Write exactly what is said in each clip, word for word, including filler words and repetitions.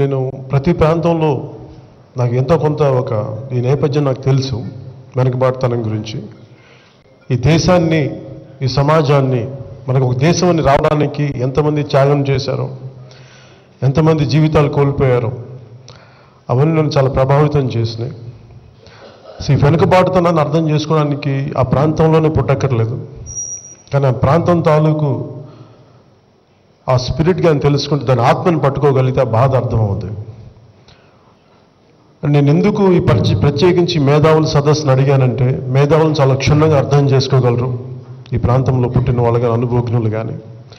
నేను ప్రతి ప్రాంతంలో నాకు ఎంతో కొంత ఒక ఈ నేపథ్యం నాకు తెలుసు వెనుకబాటుతనం గురించి. ఈ దేశాన్ని, ఈ సమాజాన్ని, మనకు ఒక దేశం అని రావడానికి ఎంతమంది త్యాగం చేశారో, ఎంతమంది జీవితాలు కోల్పోయారో అవన్నీ నన్ను చాలా ప్రభావితం చేసినాయి. ఈ వెనుకబాటుతనాన్ని అర్థం చేసుకోవడానికి ఆ ప్రాంతంలోనే పుట్టక్కర్లేదు, కానీ ఆ ప్రాంతం తాలూకు ఆ స్పిరిట్ కానీ తెలుసుకుంటే దాని ఆత్మని పట్టుకోగలిగితే ఆ బాధ అర్థమవుతుంది. నేను ఎందుకు ఈ పరిచయ ప్రత్యేకించి మేధావుల సదస్సును అడిగానంటే, మేధావులను చాలా క్షుణ్ణంగా అర్థం చేసుకోగలరు ఈ ప్రాంతంలో పుట్టిన వాళ్ళు కానీ, అనుభవజ్ఞులు కానీ.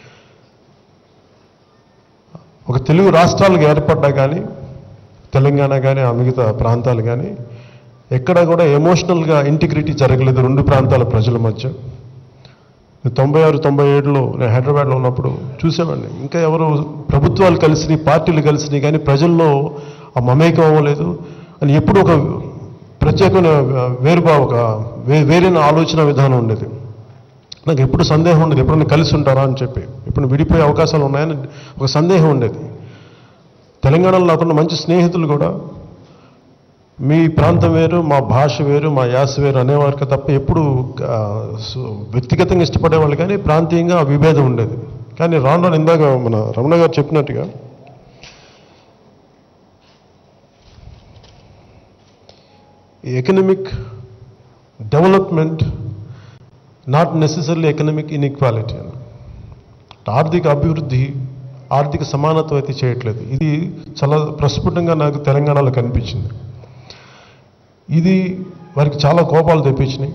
ఒక తెలుగు రాష్ట్రాలకు ఏర్పడ్డా కానీ, తెలంగాణ కానీ ఆ మిగతా ప్రాంతాలు కానీ ఎక్కడ కూడా ఎమోషనల్గా ఇంటిగ్రిటీ జరగలేదు రెండు ప్రాంతాల ప్రజల మధ్య. తొంభై ఆరు తొంభై ఏడులో నేను హైదరాబాద్లో ఉన్నప్పుడు చూసేవాడిని, ఇంకా ఎవరు ప్రభుత్వాలు కలిసినాయి, పార్టీలు కలిసినాయి, కానీ ప్రజల్లో ఆ మమేకం అవ్వలేదు అని ఎప్పుడు ఒక ప్రత్యేకమైన వేరుగా ఒక వే వేరైన ఆలోచన విధానం ఉండేది. నాకు ఎప్పుడు సందేహం ఉండేది, ఎప్పుడన్నా కలిసి ఉంటారా అని చెప్పి, ఎప్పుడు విడిపోయే అవకాశాలు ఉన్నాయని ఒక సందేహం ఉండేది. తెలంగాణలో నాకున్న మంచి స్నేహితులు కూడా మీ ప్రాంతం వేరు, మా భాష వేరు, మా యాస వేరు అనేవారికి తప్ప ఎప్పుడు వ్యక్తిగతంగా ఇష్టపడేవాళ్ళు, కానీ ప్రాంతీయంగా ఆ విభేదం ఉండేది. కానీ రాను రాను ఇందాక మన రమణ గారు చెప్పినట్టుగా economic development not necessary economic inequality అని, ఆర్థిక అభివృద్ధి ఆర్థిక సమానత్వం అయితే చేయట్లేదు. ఇది చాలా ప్రస్ఫుటంగా నాకు తెలంగాణలో కనిపించింది. ఇది వారికి చాలా కోపాలు తెప్పించినాయి.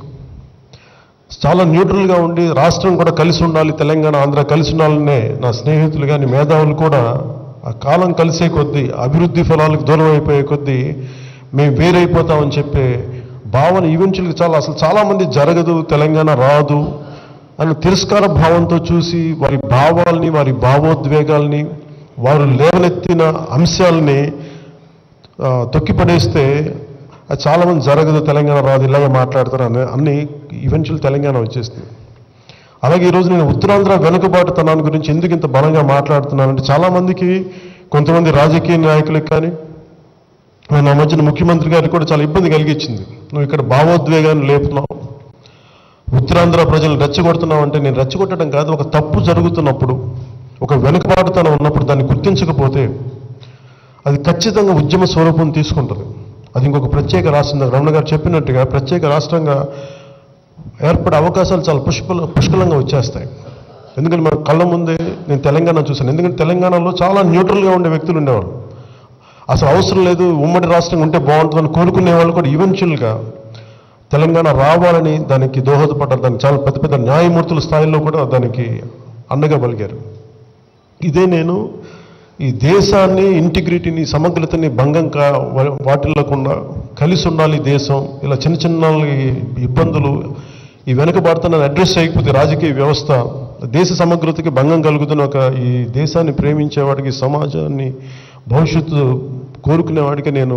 చాలా న్యూట్రల్గా ఉండి రాష్ట్రం కూడా కలిసి ఉండాలి, తెలంగాణ ఆంధ్ర కలిసి ఉండాలనే నా స్నేహితులు కానీ మేధావులు కూడా ఆ కాలం కలిసే కొద్దీ, అభివృద్ధి ఫలాలకు దూరం అయిపోయే కొద్దీ మేము వేరైపోతామని చెప్పే భావన ఈవెన్చువల్గా చాలా అసలు చాలామంది జరగదు, తెలంగాణ రాదు అని తిరస్కార భావంతో చూసి వారి భావాల్ని, వారి భావోద్వేగాల్ని, వారు లేవనెత్తిన అంశాలని తొక్కిపడేస్తే అది చాలామంది జరగదు, తెలంగాణ రాదు, ఇలాగే మాట్లాడతారు అని అన్ని ఈవెన్చువల్ తెలంగాణ వచ్చేస్తుంది. అలాగే ఈరోజు నేను ఉత్తరాంధ్ర వెనుకబాటుతనాన్ని గురించి ఎందుకు ఇంత బలంగా మాట్లాడుతున్నానంటే, చాలామందికి కొంతమంది రాజకీయ నాయకులకు కానీ నా మధ్యన ముఖ్యమంత్రి గారికి కూడా చాలా ఇబ్బంది కలిగించింది. నువ్వు ఇక్కడ భావోద్వేగాన్ని లేపుతున్నావు, ఉత్తరాంధ్ర ప్రజలు రెచ్చగొడుతున్నావు అంటే, నేను రెచ్చగొట్టడం కాదు, ఒక తప్పు జరుగుతున్నప్పుడు, ఒక వెనుకబాటుతనం ఉన్నప్పుడు దాన్ని గుర్తించకపోతే అది ఖచ్చితంగా ఉద్యమ స్వరూపం తీసుకుంటుంది. అది ఇంకొక ప్రత్యేక రాష్ట్రం, రమణ గారు చెప్పినట్టుగా ప్రత్యేక రాష్ట్రంగా ఏర్పడే అవకాశాలు చాలా పుష్కల పుష్కలంగా వచ్చేస్తాయి. ఎందుకంటే మన కళ్ళ ముందే నేను తెలంగాణ చూశాను. ఎందుకంటే తెలంగాణలో చాలా న్యూట్రల్గా ఉండే వ్యక్తులు ఉండేవాళ్ళు, అసలు అవసరం లేదు ఉమ్మడి రాష్ట్రం ఉంటే బాగుంటుందని కోరుకునే వాళ్ళు కూడా ఈవెన్చువల్గా తెలంగాణ రావాలని దానికి దోహదపడ్డారు. దానికి చాలా పెద్ద పెద్ద న్యాయమూర్తుల స్థాయిలో కూడా దానికి అండగా పలికారు. ఇదే నేను ఈ దేశాన్ని, ఇంటిగ్రిటీని, సమగ్రతని భంగం కా వాటిల్లకుండా కలిసి ఉండాలి దేశం, ఇలా చిన్న చిన్న ఇబ్బందులు ఈ వెనుకబాటుతనాన్ని అడ్రస్ చేయకపోతే రాజకీయ వ్యవస్థ దేశ సమగ్రతకి భంగం కలుగుతున్న ఒక ఈ దేశాన్ని ప్రేమించేవాడికి, సమాజాన్ని భవిష్యత్తు కోరుకునేవాడికి నేను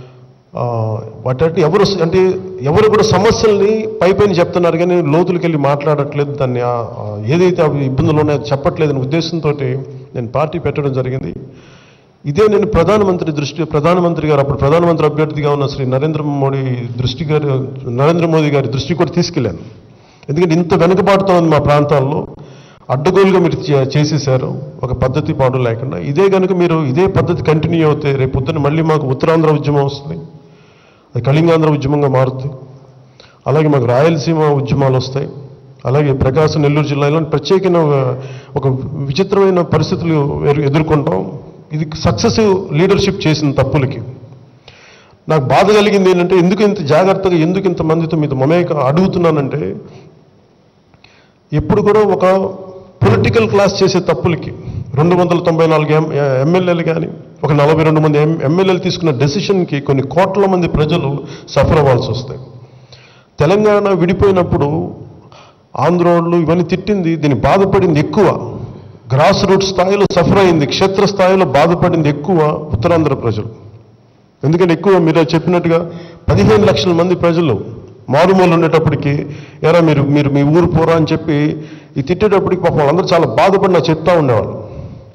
వాటి ఎవరు అంటే ఎవరు కూడా సమస్యల్ని పై పైన చెప్తున్నారు కానీ లోతులకి వెళ్ళి మాట్లాడట్లేదు, దాన్ని ఏదైతే అవి ఇబ్బందులు ఉన్నాయో చెప్పట్లేదనే ఉద్దేశంతో నేను పార్టీ పెట్టడం జరిగింది. ఇదే నేను ప్రధానమంత్రి దృష్టి ప్రధానమంత్రి గారు అప్పుడు ప్రధానమంత్రి అభ్యర్థిగా ఉన్న శ్రీ నరేంద్ర మోడీ దృష్టి గారి నరేంద్ర మోదీ గారి దృష్టి కూడా తీసుకెళ్ళాను. ఎందుకంటే ఇంత వెనుకబాటుతో ఉంది మా ప్రాంతాల్లో, అడ్డగోలుగా మీరు చేసేశారు ఒక పద్ధతి పాడు లేకుండా. ఇదే కనుక మీరు ఇదే పద్ధతి కంటిన్యూ అవుతే రేపు పొద్దున్న మళ్ళీ మాకు ఉత్తరాంధ్ర ఉద్యమం వస్తుంది, అది కళింగాంధ్ర ఉద్యమంగా మారుతుంది. అలాగే మాకు రాయలసీమ ఉద్యమాలు వస్తాయి. అలాగే ప్రకాశం, నెల్లూరు జిల్లాలో ప్రత్యేకమైన ఒక విచిత్రమైన పరిస్థితులు ఎదుర్కొంటాం. ఇది సక్సెసివ్ లీడర్షిప్ చేసిన తప్పులకి నాకు బాధ కలిగింది ఏంటంటే, ఎందుకు ఇంత జాగ్రత్తగా, ఎందుకు ఇంతమందితో మీతో మమేక అడుగుతున్నానంటే, ఎప్పుడు కూడా ఒక పొలిటికల్ క్లాస్ చేసే తప్పులకి రెండు వందల తొంభై నాలుగు ఎం ఎమ్మెల్యేలు కానీ ఒక నలభై రెండు మంది ఎం ఎమ్మెల్యేలు తీసుకున్న డెసిషన్కి కొన్ని కోట్ల మంది ప్రజలు సఫర్ అవ్వాల్సి వస్తాయి. తెలంగాణ విడిపోయినప్పుడు ఆంధ్రోళ్ళు ఇవన్నీ తిట్టింది, దీన్ని బాధపడింది ఎక్కువ, గ్రాస్ రూట్ స్థాయిలో సఫర్ అయింది, క్షేత్ర స్థాయిలో బాధపడింది ఎక్కువ ఉత్తరాంధ్ర ప్రజలు. ఎందుకంటే ఎక్కువ మీరు చెప్పినట్టుగా పదిహేను లక్షల మంది ప్రజలు మారుమూలు ఉండేటప్పటికి, ఎరా మీరు మీరు మీ ఊరు పోరా అని చెప్పి ఈ తిట్టేటప్పటికి పాపం వాళ్ళందరూ చాలా బాధపడి నాకు చెప్తా ఉండేవాళ్ళు.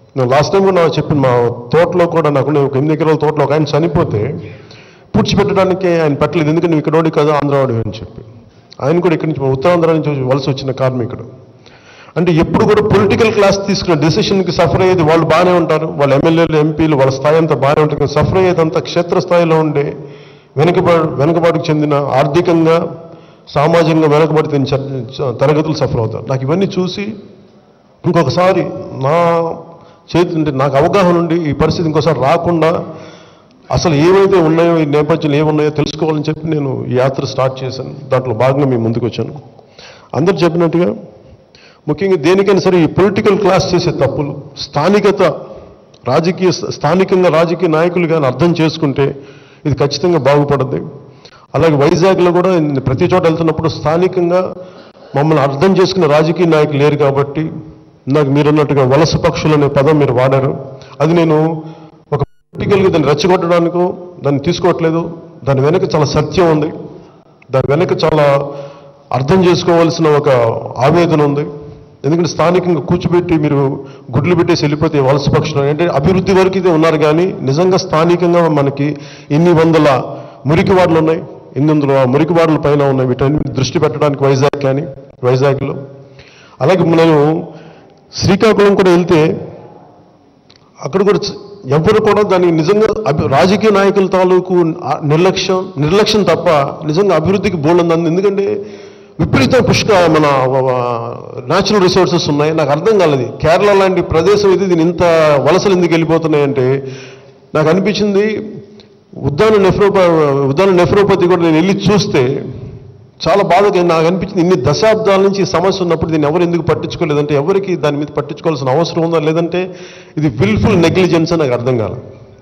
నేను లాస్ట్ టైం కూడా నాకు చెప్పిన మా తోటలో కూడా నాకు ఒక ఎనిమిది ఎకరాల తోటలో ఒక ఆయన చనిపోతే పూడ్చిపెట్టడానికి ఆయన పెట్టలేదు, ఎందుకంటే నువ్వు ఇక్కడోడి కదా ఆంధ్రవాడి అని చెప్పి. ఆయన కూడా ఇక్కడి నుంచి ఉత్తరాంధ్ర నుంచి వలస వచ్చిన కార్మికుడు. అంటే ఎప్పుడు కూడా పొలిటికల్ క్లాస్ తీసుకున్న డెసిషన్కి సఫర్ అయ్యేది వాళ్ళు బాగానే ఉంటారు, వాళ్ళ ఎమ్మెల్యేలు ఎంపీలు వాళ్ళ స్థాయి అంతా బాగానే ఉంటుంది, కానీ సఫర్ అయ్యేది అంతా క్షేత్రస్థాయిలో ఉండే వెనుకబాటు వెనుకబాటుకు చెందిన ఆర్థికంగా సామాజికంగా వెనుకబడిన తరగతులు సఫర్ అవుతారు. నాకు ఇవన్నీ చూసి ఇంకొకసారి నా చేతి అంటే నాకు అవగాహన ఉండి ఈ పరిస్థితి ఇంకోసారి రాకుండా అసలు ఏవైతే ఉన్నాయో ఈ నేపథ్యంలో ఏమున్నాయో తెలుసుకోవాలని చెప్పి నేను ఈ యాత్ర స్టార్ట్ చేశాను. దాంట్లో భాగంగా మేము ముందుకు వచ్చాను. అందరూ చెప్పినట్టుగా ముఖ్యంగా దేనికైనా సరే ఈ పొలిటికల్ క్లాస్ చేసే తప్పులు స్థానికత రాజకీయ స్థానికంగా రాజకీయ నాయకులు కానీ అర్థం చేసుకుంటే ఇది ఖచ్చితంగా బాగుపడుద్ది. అలాగే వైజాగ్లో కూడా ప్రతి చోట వెళ్తున్నప్పుడు స్థానికంగా మమ్మల్ని అర్థం చేసుకున్న రాజకీయ నాయకులు లేరు కాబట్టి ఇందాక మీరున్నట్టుగా వలస పక్షులు అనే పదం మీరు వాడారు. అది నేను ఒక పొలిటికల్గా దాన్ని రెచ్చగొట్టడానికో దాన్ని తీసుకోవట్లేదు. దాని వెనక చాలా సత్యం ఉంది, దాని వెనక చాలా అర్థం చేసుకోవాల్సిన ఒక ఆవేదన ఉంది. ఎందుకంటే స్థానికంగా కూర్చోబెట్టి మీరు గుడ్లు పెట్టేసి వెళ్ళిపోతే వలస పక్షులు అంటే అభివృద్ధి వరకు ఇదే ఉన్నారు, కానీ నిజంగా స్థానికంగా మనకి ఎన్ని వందల మురికివాడలు ఉన్నాయి, ఎన్ని వందల మురికివాడల పైన ఉన్నాయి. వీటన్ని దృష్టి పెట్టడానికి వైజాగ్ కానీ వైజాగ్లో అలాగే నేను శ్రీకాకుళం కూడా వెళ్తే అక్కడ కూడా ఎవరు కూడా దానికి నిజంగా రాజకీయ నాయకుల తాలూకు నిర్లక్ష్యం నిర్లక్ష్యం తప్ప నిజంగా అభివృద్ధికి బోల్డంది. ఎందుకంటే విపరీత పుష్క మన న్యాచురల్ రిసోర్సెస్ ఉన్నాయి. నాకు అర్థం కాలేదు కేరళ లాంటి ప్రదేశం ఇది దీని ఇంత వలసలు ఎందుకు వెళ్ళిపోతున్నాయంటే నాకు అనిపించింది ఉద్దాన నెఫ్రోపా ఉద్దాన నెఫ్రోపతి కూడా నేను వెళ్ళి చూస్తే చాలా బాధగా నాకు అనిపించింది. ఇన్ని దశాబ్దాల నుంచి ఈ సమస్య ఉన్నప్పుడు దీన్ని ఎవరు ఎందుకు పట్టించుకోలేదంటే ఎవరికి దాని మీద పట్టించుకోవాల్సిన అవసరం ఉందా లేదంటే ఇది విల్ఫుల్ నెగ్లిజెన్స్ అని నాకు అర్థం కాల.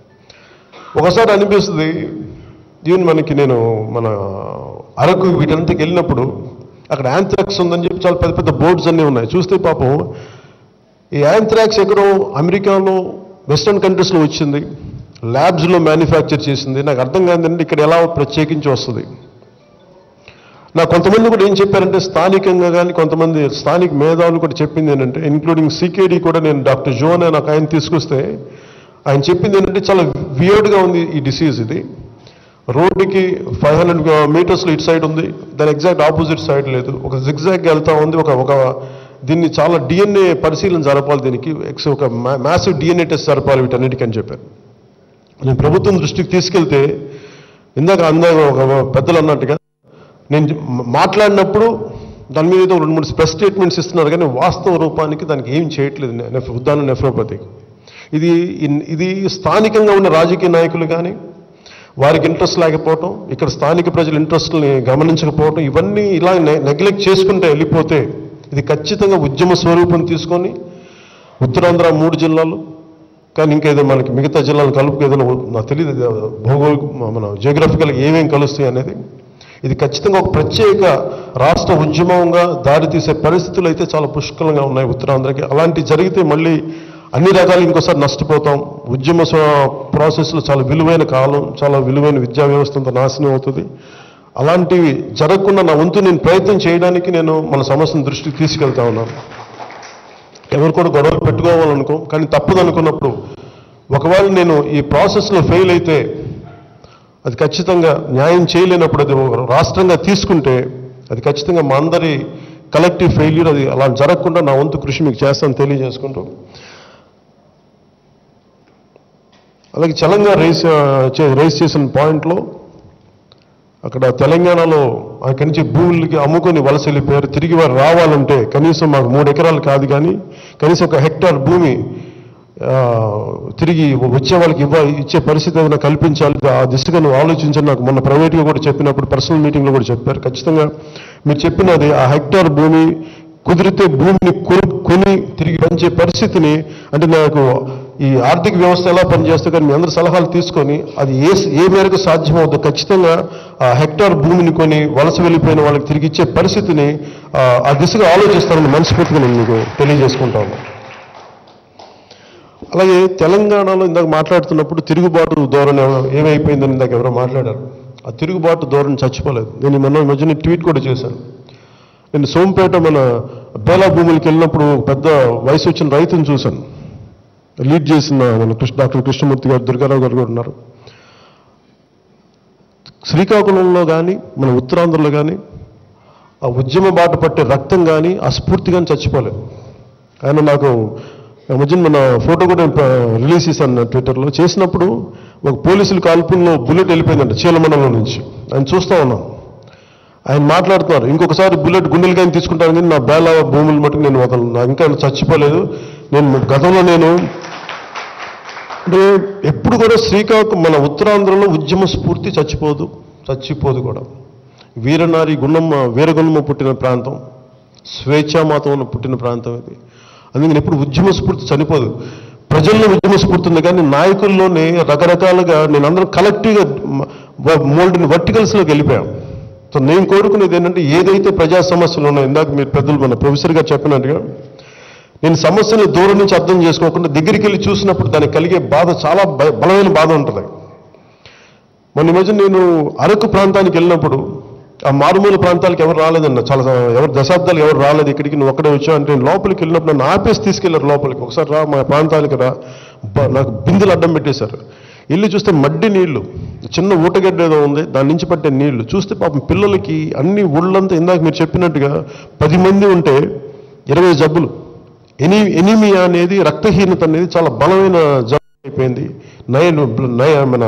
ఒకసారి అనిపిస్తుంది ఈవెన్ మనకి నేను మన అరకు వీటంతకి వెళ్ళినప్పుడు అక్కడ యాంథ్రాక్స్ ఉందని చెప్పి చాలా పెద్ద పెద్ద బోర్డ్స్ అన్నీ ఉన్నాయి. చూస్తే పాపం ఈ యాంథ్రాక్స్ ఎక్కడో అమెరికాలో వెస్టర్న్ కంట్రీస్లో వచ్చింది, ల్యాబ్స్లో మ్యానుఫ్యాక్చర్ చేసింది. నాకు అర్థం కాదంటే ఇక్కడ ఎలా ప్రత్యేకించి వస్తుంది. నాకు కొంతమంది కూడా ఏం చెప్పారంటే స్థానికంగా కానీ కొంతమంది స్థానిక మేధావులు కూడా చెప్పింది ఏంటంటే ఇంక్లూడింగ్ సికేడి కూడా నేను డాక్టర్ జోన్ అని నాకు ఆయన తీసుకొస్తే ఆయన చెప్పింది ఏంటంటే చాలా వియర్డ్గా ఉంది ఈ డిసీజ్. ఇది రోడ్డుకి ఫైవ్ హండ్రెడ్ మీటర్స్లో ఇటు సైడ్ ఉంది, దాని ఎగ్జాక్ట్ ఆపోజిట్ సైడ్ లేదు, ఒక జిగ్జాగ్గా వెళ్తూ ఉంది. ఒక ఒక దీన్ని చాలా డిఎన్ఏ పరిశీలన జరపాలి, దీనికి ఎక్స్ ఒక మ్యాసివ్ డిఎన్ఏ టెస్ట్ జరపాలి వీటన్నిటికీ అని చెప్పారు. నేను ప్రభుత్వం దృష్టికి తీసుకెళ్తే ఇందాక అందాక ఒక పెద్దలు అన్నట్టుగా నేను మాట్లాడినప్పుడు దాని మీద రెండు మూడు ప్రెస్ స్టేట్మెంట్స్ ఇస్తున్నారు, కానీ వాస్తవ రూపానికి దానికి ఏం చేయట్లేదు నెఫ్ ఉద్దాన నెఫ్రోపతికి. ఇది ఇది స్థానికంగా ఉన్న రాజకీయ నాయకులు కానీ వారికి ఇంట్రెస్ట్ లేకపోవటం, ఇక్కడ స్థానిక ప్రజల ఇంట్రెస్ట్ని గమనించకపోవటం, ఇవన్నీ ఇలా నెగ్లెక్ట్ చేసుకుంటే వెళ్ళిపోతే ఇది ఖచ్చితంగా ఉద్యమ స్వరూపం తీసుకొని ఉత్తరాంధ్ర మూడు జిల్లాలు కానీ ఇంకేదో మనకి మిగతా జిల్లాలు కలుపుకు ఏదైనా నాకు తెలియదు భౌగోళిక మన జియోగ్రఫికల్గా ఏమేమి కలుస్తాయి అనేది. ఇది ఖచ్చితంగా ఒక ప్రత్యేక రాష్ట్ర ఉద్యమంగా దారితీసే పరిస్థితులు అయితే చాలా పుష్కలంగా ఉన్నాయి ఉత్తరాంధ్రకి. అలాంటి జరిగితే మళ్ళీ అన్ని రకాలు ఇంకోసారి నష్టపోతాం. ఉద్యమ ప్రాసెస్లో చాలా విలువైన కాలం, చాలా విలువైన విద్యా వ్యవస్థ అంతా నాశనం అవుతుంది. అలాంటివి జరగకుండా నా వంతు నేను ప్రయత్నం చేయడానికి నేను మన సమస్యను దృష్టికి తీసుకెళ్తా ఉన్నాను. ఎవరు కూడా గొడవలు పెట్టుకోవాలనుకో, కానీ తప్పదు అనుకున్నప్పుడు ఒకవేళ నేను ఈ ప్రాసెస్లో ఫెయిల్ అయితే అది ఖచ్చితంగా న్యాయం చేయలేనప్పుడు అది రాష్ట్రంగా తీసుకుంటే అది ఖచ్చితంగా మా అందరి కలెక్టివ్ ఫెయిల్యూర్. అది అలా జరగకుండా నా వంతు కృషి మీకు చేస్తాను తెలియజేసుకుంటూ, అలాగే తెలంగాణ రైస్ రైస్ చేసిన పాయింట్లో అక్కడ తెలంగాణలో అక్కడి నుంచి భూములకి అమ్ముకొని వలస వెళ్ళిపోయారు. తిరిగి వారు రావాలంటే కనీసం మాకు మూడు ఎకరాలు కాదు కానీ కనీసం ఒక హెక్టార్ భూమి తిరిగి వచ్చే వాళ్ళకి ఇవ్వ ఇచ్చే పరిస్థితి ఏదైనా కల్పించాలి. ఆ దిశగా నువ్వు ఆలోచించని నాకు మొన్న ప్రైవేట్గా కూడా చెప్పినప్పుడు పర్సనల్ మీటింగ్లో కూడా చెప్పారు. ఖచ్చితంగా మీరు చెప్పినది ఆ హెక్టార్ భూమి కుదిరితే భూమిని కొని తిరిగి పంచే పరిస్థితిని, అంటే నాకు ఈ ఆర్థిక వ్యవస్థ ఎలా పనిచేస్తే కానీ మీ అందరి సలహాలు తీసుకొని అది ఏ ఏ మేరకు సాధ్యమవుతుందో ఖచ్చితంగా ఆ హెక్టార్ భూమిని కొని వలస వెళ్ళిపోయిన వాళ్ళకి తిరిగి ఇచ్చే పరిస్థితిని ఆ దిశగా ఆలోచిస్తానని మనస్ఫూర్తిగా నేను మీకు తెలియజేసుకుంటాను. అలాగే తెలంగాణలో ఇందాక మాట్లాడుతున్నప్పుడు తిరుగుబాటు ధోరణి ఏమైపోయిందని ఇందాక ఎవరో మాట్లాడారు. ఆ తిరుగుబాటు ధోరణి చచ్చిపోలేదు. నేను మొన్న మధ్యన ట్వీట్ కూడా చేశాను. నేను సోంపేట మన బేలా భూములకి వెళ్ళినప్పుడు పెద్ద వయసు వచ్చిన రైతుని చూశాను. లీడ్ చేసిన మన కృష్ణ డాక్టర్ కృష్ణమూర్తి గారు, దుర్గారావు గారు కూడా ఉన్నారు. శ్రీకాకుళంలో కానీ మన ఉత్తరాంధ్రలో కానీ ఆ ఉద్యమ బాట పట్టే రక్తం కానీ ఆ స్ఫూర్తి కానీ చచ్చిపోలేదు. ఆయన నాకు మధ్యన మన ఫోటో కూడా రిలీజ్ చేశాను ట్విట్టర్లో. చేసినప్పుడు ఒక పోలీసుల కాల్పుల్లో బుల్లెట్ వెళ్ళిపోయిందంట చీలమండలం నుంచి. ఆయన చూస్తూ ఉన్నాం. ఆయన మాట్లాడుతున్నారు, ఇంకొకసారి బుల్లెట్ గుండెలు కానీ తీసుకుంటాను కానీ నా బేల భూములు మటుకు నేను వదలను, ఇంకా చచ్చిపోలేదు. నేను గతంలో నేను అంటే ఎప్పుడు కూడా శ్రీకాకుళం మన ఉత్తరాంధ్రలో ఉద్యమ స్ఫూర్తి చచ్చిపోదు, చచ్చిపోదు కూడా. వీరనారి గుణమ్మ వీరగుణమ్మ పుట్టిన ప్రాంతం, స్వేచ్ఛామాతం పుట్టిన ప్రాంతం ఇది. అందుకని ఎప్పుడు ఉద్యమ స్ఫూర్తి చనిపోదు. ప్రజల్లో ఉద్యమ స్ఫూర్తి ఉంది కానీ నాయకుల్లోనే రకరకాలుగా నేను అందరం కలెక్టివ్గా మోల్డ్ వర్టికల్స్లోకి వెళ్ళిపోయాం. సో నేను కోరుకునేది ఏంటంటే ఏదైతే ప్రజా సమస్యలు ఉన్నాయో, ఇందాక మీరు పెద్దలు మన ప్రొఫెసర్ గారు చెప్పినట్టుగా నేను సమస్యను దూరం నుంచి అర్థం చేసుకోకుండా దగ్గరికి వెళ్ళి చూసినప్పుడు దానికి కలిగే బాధ చాలా బలమైన బాధ ఉంటుంది. మొన్న మధ్య నేను అరకు ప్రాంతానికి వెళ్ళినప్పుడు ఆ మారుమూల ప్రాంతాలకు ఎవరు రాలేదన్న, చాలా ఎవరు దశాబ్దాలు ఎవరు రాలేదు ఇక్కడికి, నువ్వు ఒక్కడే వచ్చావు అంటే నేను లోపలికి వెళ్ళినప్పుడు నన్ను ఆపేసి తీసుకెళ్లారు లోపలికి. ఒకసారి రా మా ప్రాంతానికి రా, నాకు బిందులు అడ్డం పెట్టేశారు. వెళ్ళి చూస్తే మడ్డి నీళ్లు, చిన్న ఊటగడ్డ ఏదో ఉంది దాని నుంచి పట్టే నీళ్లు చూస్తే పాపం పిల్లలకి అన్ని ఒళ్ళంతా ఇందాక మీరు చెప్పినట్టుగా పది మంది ఉంటే ఇరవై జబ్బులు. ఎనీ ఎనీమియా అనేది రక్తహీనత అనేది చాలా బలమైన జబ్బు అయిపోయింది. నయ నయ మన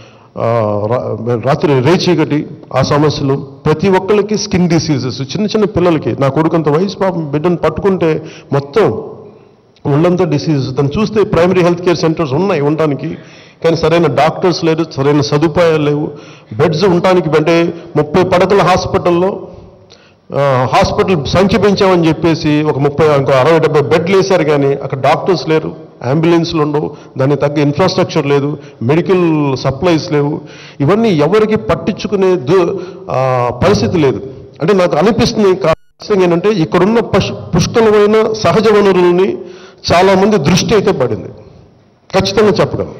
రాత్రి రేచీకటి ఆ సమస్యలు, ప్రతి ఒక్కరికి స్కిన్ డిసీజెస్, చిన్న చిన్న పిల్లలకి. నా కొడుకంత వయసు పాపం బిడ్డను పట్టుకుంటే మొత్తం ఒళ్ళంతా డిసీజెస్. తను చూస్తే ప్రైమరీ హెల్త్ కేర్ సెంటర్స్ ఉన్నాయి ఉండటానికి, కానీ సరైన డాక్టర్స్ లేరు, సరైన సదుపాయాలు లేవు. బెడ్స్ ఉండటానికి అంటే ముప్పై పడకల హాస్పిటల్లో హాస్పిటల్ సంఖ్య పెంచామని చెప్పేసి ఒక ముప్పై ఇంకో అరవై డెబ్బై బెడ్లు వేశారు, కానీ అక్కడ డాక్టర్స్ లేరు, అంబులెన్స్లు ఉండవు, దానికి తగ్గ ఇన్ఫ్రాస్ట్రక్చర్ లేదు, మెడికల్ సప్లైస్ లేవు. ఇవన్నీ ఎవరికి పట్టించుకునే పరిస్థితి లేదు. అంటే నాకు అనిపిస్తుంది ఖచ్చితంగా ఏంటంటే ఇక్కడున్న పశు పుష్కలమైన సహజ వనరులని చాలామంది దృష్టి అయితే పడింది, ఖచ్చితంగా చెప్పగలను.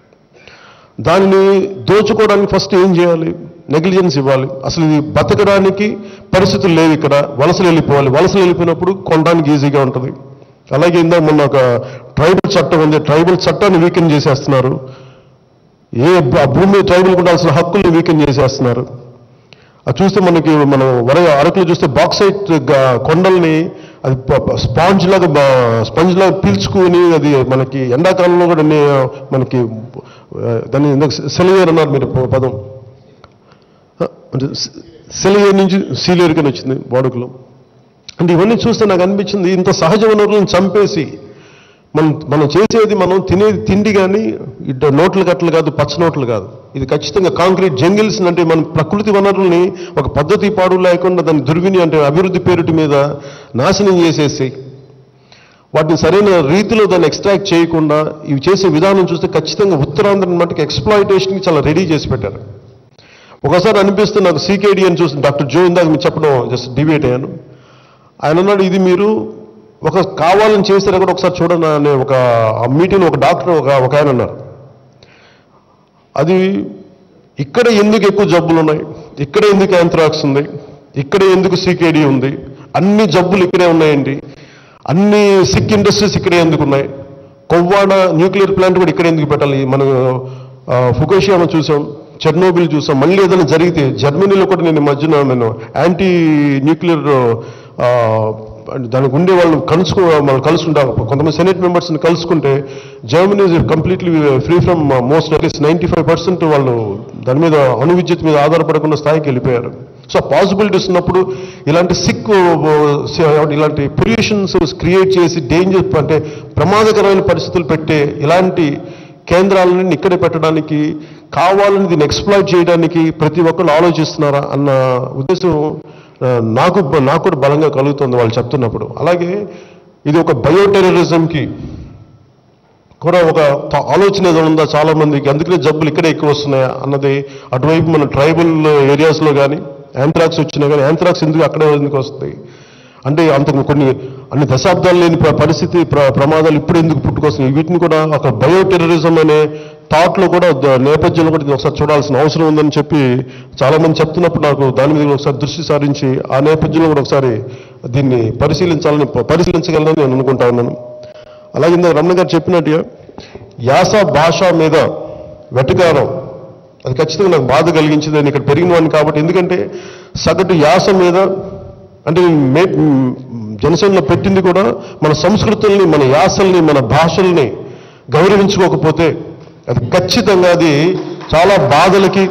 దానిని దోచుకోవడానికి ఫస్ట్ ఏం చేయాలి? నెగ్లిజెన్స్ ఇవ్వాలి. అసలు ఇది బతకడానికి పరిస్థితులు లేవు, ఇక్కడ వలసలు వెళ్ళిపోవాలి. వలసలు వెళ్ళిపోయినప్పుడు కొనడానికి ఈజీగా ఉంటుంది. అలాగే ఇందాక మొన్న ఒక ట్రైబల్ చట్టం ఉంది, ట్రైబల్ చట్టాన్ని వీకెండ్ చేసేస్తున్నారు. ఏ భూమి ట్రైబల్కి ఉండాల్సిన హక్కుల్ని వీకెండ్ చేసేస్తున్నారు. అది చూస్తే మనకి మనం వర అరకులు చూస్తే బాక్సైట్ కొండల్ని అది స్పాంజ్ లాగా స్పంజ్ లాగా పీల్చుకుని అది మనకి ఎండాకాలంలో కూడా మనకి దాన్ని సెలయేరు అన్నారు మీరు పదం, అంటే సెలయేరు నుంచి సీలేరుకని వచ్చింది వాడుకలో. అంటే ఇవన్నీ చూస్తే నాకు అనిపించింది ఇంత సహజ వనరులను చంపేసి మనం మనం చేసేది మనం తినేది తిండి కానీ ఇట్లా నోట్లు కట్టలు కాదు, పచ్చ నోట్లు కాదు. ఇది ఖచ్చితంగా కాంక్రీట్ జంగిల్స్ అంటే మన ప్రకృతి వనరుల్ని ఒక పద్ధతి పాడు లేకుండా దాన్ని దుర్విని అంటే అభివృద్ధి పేరుటి మీద నాశనం చేసేసి వాటిని సరైన రీతిలో దాన్ని ఎక్స్ట్రాక్ట్ చేయకుండా ఇవి చేసే విధానం చూస్తే ఖచ్చితంగా ఉత్తరాంధ్ర మటుకు ఎక్స్ప్లాయిటేషన్కి చాలా రెడీ చేసి పెట్టారు. ఒకసారి అనిపిస్తుంది నాకు సీకేడీ అని చూస్తే డాక్టర్ జో ఇందాక మీరు చెప్పడం జస్ట్ డిబేట్ అయ్యాను. ఆయన అన్నాడు ఇది మీరు ఒక కావాలని చేస్తే కూడా ఒకసారి చూడండి అనే ఒక మీటింగ్ ఒక డాక్టర్ ఒక ఒక ఆయన అన్నారు. అది ఇక్కడ ఎందుకు ఎక్కువ జబ్బులు ఉన్నాయి, ఇక్కడ ఎందుకు యాంథ్రాక్స్ ఉంది, ఇక్కడ ఎందుకు సీకేడీ ఉంది, అన్ని జబ్బులు ఇక్కడే ఉన్నాయండి, అన్ని సిక్ ఇండస్ట్రీస్ ఇక్కడే ఎందుకు ఉన్నాయి, కొవ్వాడ న్యూక్లియర్ ప్లాంట్ కూడా ఇక్కడ ఎందుకు పెట్టాలి. మనం ఫుకుషియామా చూసాం, చెర్నోబిల్ చూసాం. మళ్ళీ ఏదైనా జరిగితే జర్మనీలో కూడా నేను మధ్యన నేను యాంటీ న్యూక్లియర్ దానికి ఉండే వాళ్ళు కలుసుకో మనం కలుసుకుంటాం. కొంతమంది సెనేట్ మెంబర్స్ని కలుసుకుంటే Germany is completely free from most at least ninety five percent వాళ్ళు దాని మీద అణు విద్యుత్ మీద ఆధారపడకుండా స్థాయికి వెళ్ళిపోయారు. సో పాసిబిలిటీస్ ఉన్నప్పుడు ఇలాంటి సిక్ ఇలాంటి పొల్యూషన్స్ క్రియేట్ చేసి డేంజర్ అంటే ప్రమాదకరమైన పరిస్థితులు పెట్టే ఇలాంటి కేంద్రాలను ఇక్కడే పెట్టడానికి కావాలని దీన్ని ఎక్స్ప్లాయిట్ చేయడానికి ప్రతి ఒక్కరు ఆలోచిస్తున్నారా అన్న ఉద్దేశం నాకు నాకు కూడా బలంగా కలుగుతుంది వాళ్ళు చెప్తున్నప్పుడు. అలాగే ఇది ఒక బయోటెర్రరిజంకి కూడా ఒక ఆలోచన ఏదో ఉందా చాలా మందికి, అందుకనే జబ్బులు ఇక్కడే ఎక్కువ వస్తున్నాయా అన్నది. అటువైపు మన ట్రైబల్ ఏరియాస్లో కానీ యాంథ్రాక్స్ వచ్చినా కానీ యాంథ్రాక్స్ ఎందుకు అక్కడే ఎందుకు వస్తాయి అంటే అంతకు కొన్ని అన్ని దశాబ్దాలు లేని పరిస్థితి ప్రమాదాలు ఇప్పుడు ఎందుకు పుట్టుకొస్తున్నాయి. వీటిని కూడా ఒక బయోటెర్రరిజం అనే థాట్లో కూడా నేపథ్యంలో కూడా ఒకసారి చూడాల్సిన అవసరం ఉందని చెప్పి చాలామంది చెప్తున్నప్పుడు నాకు దాని మీద ఒకసారి దృష్టి సారించి ఆ నేపథ్యంలో కూడా ఒకసారి దీన్ని పరిశీలించాలని పరిశీలించగలనని నేను అనుకుంటా ఉన్నాను. అలాగే ఇందాక రమణ గారు చెప్పినట్టుగా యాస భాష మీద వెటకారం అది ఖచ్చితంగా నాకు బాధ కలిగించింది. నేను ఇక్కడ పెరిగిన వాడిని కాబట్టి. ఎందుకంటే సగటు యాస మీద అంటే మే జనసేనలో పెట్టింది కూడా మన సంస్కృతుల్ని, మన యాసల్ని, మన భాషల్ని గౌరవించుకోకపోతే అది ఖచ్చితంగా అది చాలా బాధలకి,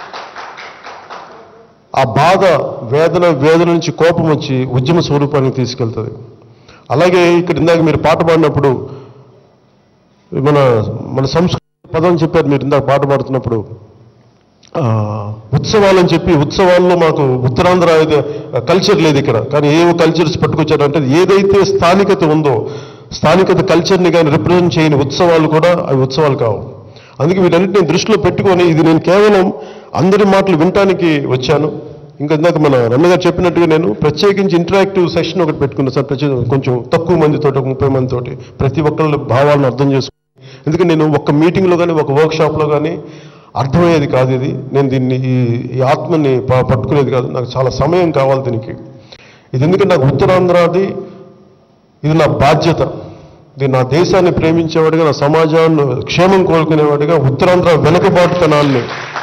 ఆ బాధ వేదన వేదన నుంచి కోపం వచ్చి ఉద్యమ స్వరూపానికి తీసుకెళ్తుంది. అలాగే ఇక్కడ ఇందాక మీరు పాట పాడినప్పుడు మన మన సంస్కృతి పదం చెప్పారు మీరు ఇందాక పాట పాడుతున్నప్పుడు. ఉత్సవాలని చెప్పి ఉత్సవాల్లో మాకు ఉత్తరాంధ్ర కల్చర్ లేదు ఇక్కడ. కానీ ఏవో కల్చర్స్ పట్టుకొచ్చారంటే ఏదైతే స్థానికత ఉందో స్థానికత కల్చర్ని కానీ రిప్రజెంట్ చేయని ఉత్సవాలు కూడా అవి ఉత్సవాలు కావు. అందుకే వీటన్నిటిని దృష్టిలో పెట్టుకొని ఇది నేను కేవలం అందరి మాటలు వినటానికి వచ్చాను. ఇంకా ఇందాక మన రమ్య గారు చెప్పినట్టుగా నేను ప్రత్యేకించి ఇంటరాక్టివ్ సెషన్ ఒకటి పెట్టుకున్నాను సార్. ప్రత్యేక కొంచెం తక్కువ మందితో, ఒక ముప్పై మందితోటి ప్రతి ఒక్కళ్ళ భావాలను అర్థం చేసుకున్నాను. ఎందుకంటే నేను ఒక మీటింగ్లో కానీ ఒక వర్క్షాప్లో కానీ అర్థమయ్యేది కాదు ఇది. నేను దీన్ని ఈ ఆత్మని పట్టుకునేది కాదు. నాకు చాలా సమయం కావాలి దీనికి. ఇది ఎందుకంటే నాకు ఉత్తరాంధ్రది ఇది నా బాధ్యత. ఇది నా దేశాన్ని ప్రేమించేవాడిగా, నా సమాజాన్ని క్షేమం కోరుకునేవాడిగా ఉత్తరాంధ్ర వెనుకబాటుతనాన్ని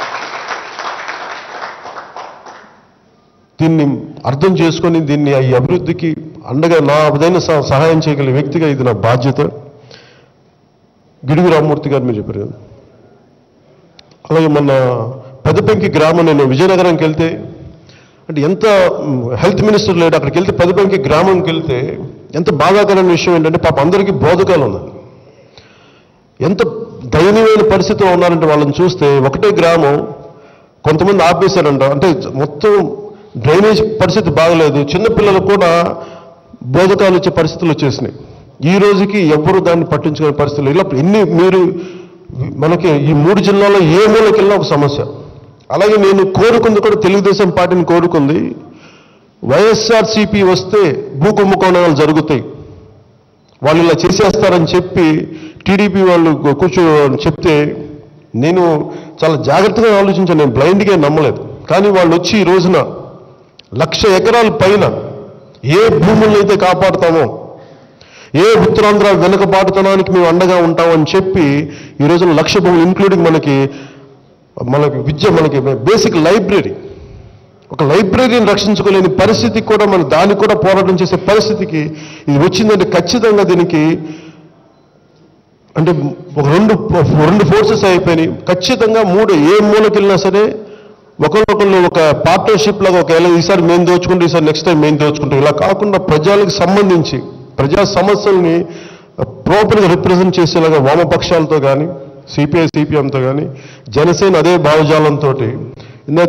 దీన్ని అర్థం చేసుకొని దీన్ని ఈ అభివృద్ధికి అండగా నా అదైన సహాయం చేయగలిగే వ్యక్తిగా ఇది నా బాధ్యత. గిడుగు రామ్మూర్తి గారు మీరు చెప్పారు కదా. అలాగే మన పెదపెంకి గ్రామం, నేను విజయనగరంకి వెళ్తే అంటే ఎంత హెల్త్ మినిస్టర్ లేడు అక్కడికి వెళ్తే పెదపెంకి గ్రామంకి వెళ్తే ఎంత బాధాకరమైన విషయం ఏంటంటే పాప అందరికీ బోధకాలు ఉన్నాయి. ఎంత దయనీయమైన పరిస్థితిలో ఉన్నారంటే వాళ్ళని చూస్తే ఒకటే గ్రామం కొంతమంది ఆపేశారంట. అంటే మొత్తం డ్రైనేజ్ పరిస్థితి బాగలేదు. చిన్నపిల్లలకు కూడా బోధకాలు వచ్చే పరిస్థితులు వచ్చేసినాయి. ఈ రోజుకి ఎవ్వరూ దాన్ని పట్టించుకునే పరిస్థితులు ఇలా ఎన్ని మీరు మనకి ఈ మూడు జిల్లాల్లో ఏ మూలకి వెళ్ళినా ఒక సమస్య. అలాగే నేను కోరుకుంది కూడా తెలుగుదేశం పార్టీని కోరుకుంది, వైఎస్ఆర్సీపీ వస్తే భూ కుంభకోణాలు జరుగుతాయి, వాళ్ళు ఇలా చేసేస్తారని చెప్పి టీడీపీ వాళ్ళు కూర్చో చెప్తే నేను చాలా జాగ్రత్తగా ఆలోచించాను. నేను బ్లైండ్గా నమ్మలేదు. కానీ వాళ్ళు వచ్చి ఈ రోజున లక్ష ఎకరాల పైన ఏ భూములను అయితే కాపాడుతామో, ఏ ఉత్తరాంధ్ర వెనుకబాటుతనానికి మేము అండగా ఉంటామని చెప్పి ఈ రోజున లక్ష భూములు ఇంక్లూడింగ్ మనకి మనకి విద్య, మనకి బేసిక్ లైబ్రరీ, ఒక లైబ్రరీని రక్షించుకోలేని పరిస్థితికి కూడా మన దానికి కూడా పోరాటం చేసే పరిస్థితికి ఇది వచ్చిందంటే ఖచ్చితంగా దీనికి అంటే ఒక రెండు రెండు ఫోర్సెస్ అయిపోయినాయి. ఖచ్చితంగా మూడు ఏ మూలకి వెళ్ళినా సరే ఒకరికొకరు ఒక పార్ట్నర్షిప్ లాగా ఒక ఎలా ఈసారి మేము దోచుకుంటే ఈసారి నెక్స్ట్ టైం మేము దోచుకుంటాం, ఇలా కాకుండా ప్రజలకు సంబంధించి ప్రజా సమస్యల్ని ప్రాపర్గా రిప్రజెంట్ చేసేలాగా వామపక్షాలతో కానీ సిపిఐ సిపిఎంతో కానీ జనసేన అదే భావజాలంతో ఇందాక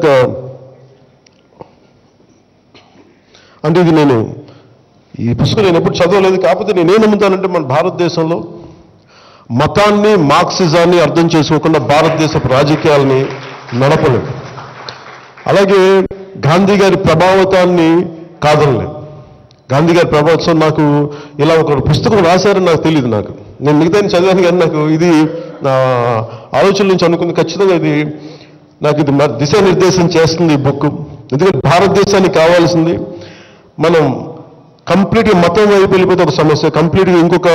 అంటే ఇది నేను ఈ పుస్తకం నేను ఎప్పుడు చదవలేదు. కాకపోతే నేనేం నమ్ముతానంటే మన భారతదేశంలో మతాన్ని మార్క్సిజాన్ని అర్థం చేసుకోకుండా భారతదేశపు రాజకీయాలని నడపలేదు. అలాగే గాంధీ గారి ప్రభావితాన్ని కాదనలేదు. గాంధీ గారి ప్రభావితం నాకు ఇలా ఒక పుస్తకం రాశారని నాకు తెలియదు. నాకు నేను మిగతా చదివాను కానీ నాకు ఇది నా ఆలోచన నుంచి అనుకుంది ఖచ్చితంగా ఇది నాకు ఇది దిశానిర్దేశం చేస్తుంది ఈ బుక్. ఎందుకంటే భారతదేశానికి కావాల్సింది మనం కంప్లీట్గా మతం వైపు వెళ్ళిపోతే ఒక సమస్య, కంప్లీట్గా ఇంకొక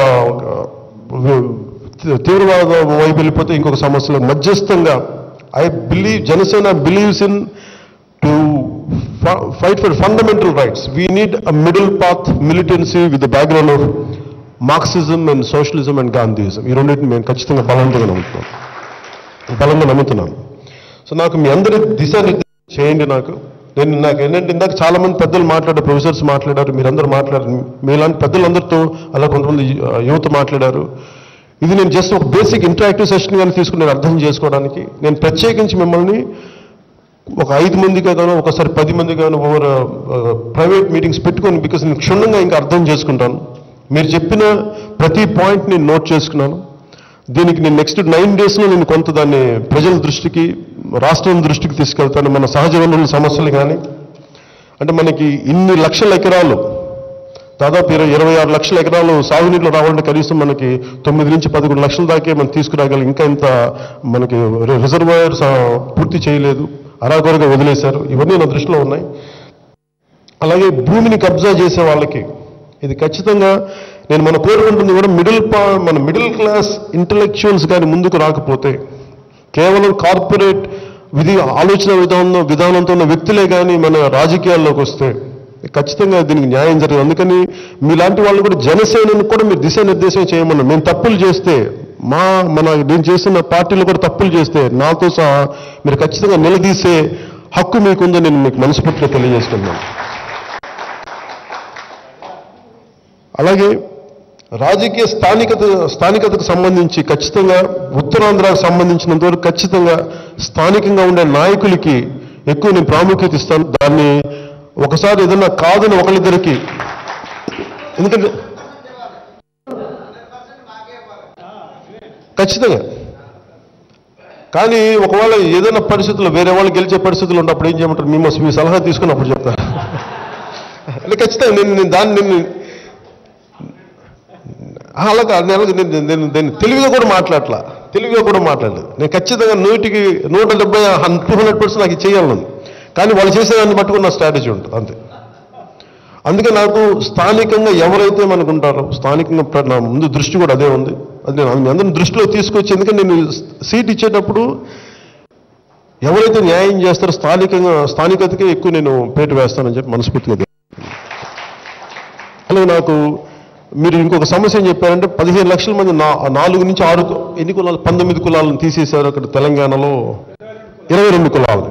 తీవ్రవాదం వైపు వెళ్ళిపోతే ఇంకొక సమస్యలో మధ్యస్థంగా I believe Janasena believes in to fight for fundamental rights. We need a middle path militancy with the background of Marxism and socialism and Gandhism. ఈ రెండింటిని నేను ఖచ్చితంగా బలంగా నమ్ముతున్నాను బలంగా నమ్ముతున్నాను సో నాకు మీ అందరి దిశానిర్దేశం చేయండి. నాకు నేను నాకు ఏంటంటే ఇందాక చాలామంది పెద్దలు మాట్లాడారు, ప్రొఫెసర్స్ మాట్లాడారు, మీరందరూ మాట్లాడారు, మీలాంటి పెద్దలందరితో అలా కొంతమంది యువత మాట్లాడారు. ఇది నేను జస్ట్ ఒక బేసిక్ ఇంటరాక్టివ్ సెషన్ కానీ తీసుకుని నేను అర్థం చేసుకోవడానికి నేను ప్రత్యేకించి మిమ్మల్ని ఒక ఐదు మందిగా గాను ఒకసారి పది మంది గాను ఓవర్ ప్రైవేట్ మీటింగ్స్ పెట్టుకొని బికాస్ నేను క్షుణ్ణంగా ఇంకా అర్థం చేసుకుంటాను. మీరు చెప్పిన ప్రతి పాయింట్ నేను నోట్ చేసుకున్నాను. దీనికి నేను నెక్స్ట్ నైన్ డేస్లో నేను కొంత దాన్ని ప్రజల దృష్టికి రాష్ట్రం దృష్టికి తీసుకెళ్తాను. మన సహజ వనరుల సమస్యలు కానీ అంటే మనకి ఇన్ని లక్షల ఎకరాలు దాదాపు ఇరవై ఇరవై ఆరు లక్షల ఎకరాలు సాగునీటిలో రావాలంటే కనీసం మనకి తొమ్మిది నుంచి పదకొండు లక్షల దాకే మనం తీసుకురాగలం. ఇంకా ఇంత మనకి రిజర్వాయర్స్ పూర్తి చేయలేదు, అరాకొరగా వదిలేశారు. ఇవన్నీ నా దృష్టిలో ఉన్నాయి. అలాగే భూమిని కబ్జా చేసే వాళ్ళకి ఇది ఖచ్చితంగా నేను మన కోరుకుంటుంది కూడా మిడిల్ పా మన మిడిల్ క్లాస్ ఇంటలెక్చువల్స్ కానీ ముందుకు రాకపోతే, కేవలం కార్పొరేట్ విధి ఆలోచన విధానం విధానంతో ఉన్న వ్యక్తులే కానీ మన రాజకీయాల్లోకి వస్తే ఖచ్చితంగా దీనికి న్యాయం జరగదు. అందుకని మీలాంటి వాళ్ళు కూడా జనసేనను కూడా మీరు దిశానిర్దేశం చేయమన్నారు. మేము తప్పులు చేస్తే, మా మన నేను చేస్తున్న పార్టీలు కూడా తప్పులు చేస్తే నాతో సహా మీరు ఖచ్చితంగా నిలదీసే హక్కు మీకుందని నేను మీకు మనస్ఫూర్తిగా తెలియజేస్తున్నాను. అలాగే రాజకీయ స్థానికత స్థానికతకు సంబంధించి ఖచ్చితంగా ఉత్తరాంధ్రకు సంబంధించినంత వరకు ఖచ్చితంగా స్థానికంగా ఉండే నాయకులకి ఎక్కువ నేను ప్రాముఖ్యత ఇస్తాను. దాన్ని ఒకసారి ఏదన్నా కాదని ఒకరిద్దరికి, ఎందుకంటే ఖచ్చితంగా కానీ ఒకవేళ ఏదైనా పరిస్థితుల్లో వేరే వాళ్ళు గెలిచే పరిస్థితులు ఉన్నప్పుడు ఏం చేయమంటారు, మేము మీ సలహా తీసుకున్నప్పుడు చెప్తారు. అంటే ఖచ్చితంగా నేను నేను దాన్ని నేను అలాగా నేను నేను నేను తెలివిగా కూడా మాట్లాడలా తెలివిగా కూడా మాట్లాడలేదు. నేను ఖచ్చితంగా నూటికి నూట డెబ్బై టూ హండ్రెడ్ పర్సెంట్ నాకు చేయాలను, కానీ వాళ్ళు చేసేదాన్ని పట్టుకున్న స్ట్రాటజీ ఉంటుంది అంతే. అందుకే నాకు స్థానికంగా ఎవరైతే మనకుంటారో స్థానికంగా నా ముందు దృష్టి కూడా అదే ఉంది. అది నేను అందరిని దృష్టిలో తీసుకొచ్చి, ఎందుకంటే నేను సీట్ ఇచ్చేటప్పుడు ఎవరైతే న్యాయం చేస్తారో స్థానికంగా స్థానికతకే ఎక్కువ నేను పేటు వేస్తానని చెప్పి మనస్ఫూర్తిగా. అలాగే నాకు మీరు ఇంకొక సమస్య ఏం చెప్పారంటే, పదిహేను లక్షల మంది నా నాలుగు నుంచి ఆరు ఎన్ని కులాలు పంతొమ్మిది కులాలను తీసేశారు అక్కడ తెలంగాణలో, ఇరవై రెండు కులాలు.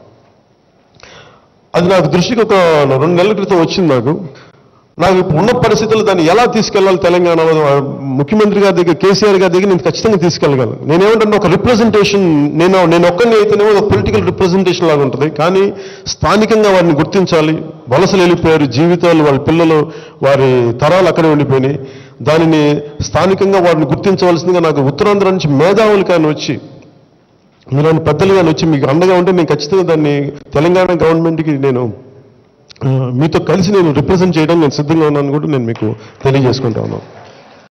అది నాకు దృష్టికి ఒక రెండు నెలల క్రితం వచ్చింది. నాకు నాకు ఇప్పుడు ఉన్న పరిస్థితుల్లో దాన్ని ఎలా తీసుకెళ్ళాలి తెలంగాణలో, ముఖ్యమంత్రి గారి దగ్గర కేసీఆర్ గారి దగ్గర నేను ఖచ్చితంగా తీసుకెళ్ళగలను. నేనేమంటే ఒక రిప్రజెంటేషన్, నేను నేను ఒక్కరిని అయితేనేమో ఒక పొలిటికల్ రిప్రజెంటేషన్ లాగా ఉంటుంది, కానీ స్థానికంగా వారిని గుర్తించాలి. వలసలు వెళ్ళిపోయారు, జీవితాలు వాళ్ళ పిల్లలు వారి తరాలు అక్కడే ఉండిపోయినాయి. దానిని స్థానికంగా వారిని గుర్తించవలసిందిగా నాకు ఉత్తరాంధ్ర నుంచి మేధావులు కానీ వచ్చి, మీలాంటి పెద్దలు కానీ వచ్చి మీకు అండగా ఉంటే నేను ఖచ్చితంగా దాన్ని తెలంగాణ గవర్నమెంట్కి నేను మీతో కలిసి నేను రిప్రజెంట్ చేయడం నేను సిద్ధంగా ఉన్నాను కూడా నేను మీకు తెలియజేసుకుంటా ఉన్నాను.